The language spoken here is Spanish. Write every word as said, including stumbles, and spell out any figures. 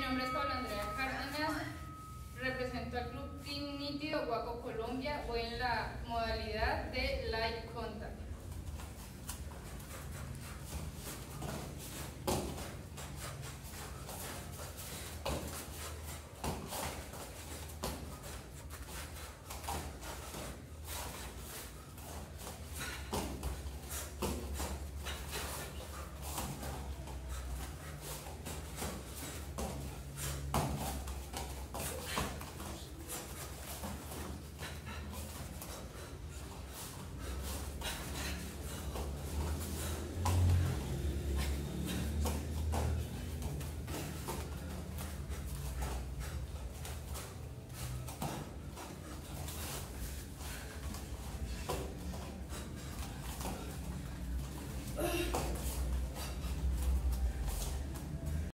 nombre es Paula Andrea Cárdenas, represento al Club Team Nítido Guaco Colombia, voy en la modalidad de Light Contact.